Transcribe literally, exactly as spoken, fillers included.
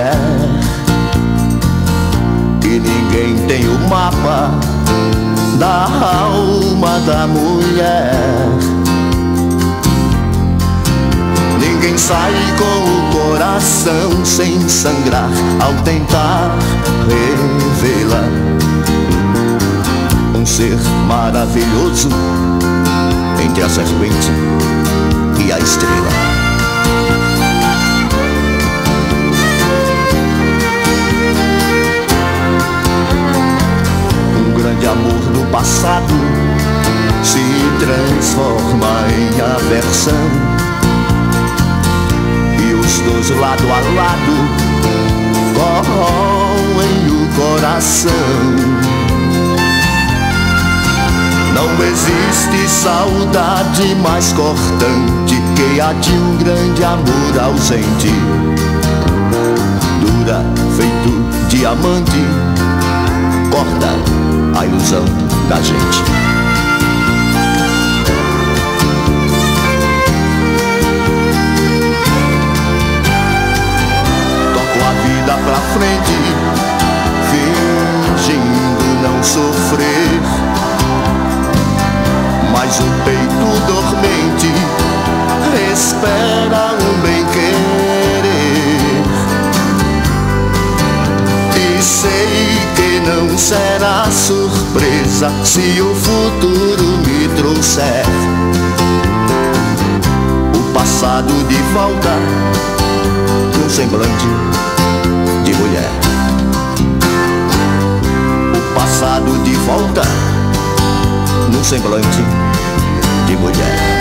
mulher. E ninguém tem o mapa da alma da mulher. Ninguém sai com o coração sem sangrar ao tentar revelar um ser maravilhoso entre a serpente e a estrela. Um grande amor do passado se transforma em aversão, e os dois lado a lado corroem o coração. Não existe saudade mais cortante que a de um grande amor ausente. Dura feito diamante, corta a ilusão da gente. Toco a vida pra frente, fingindo não sofrer, mas o peito dormente espera um bem-querer. E sei que não será surpresa se o futuro me trouxer o passado de volta num semblante de mulher. O passado de volta num semblante de mulher.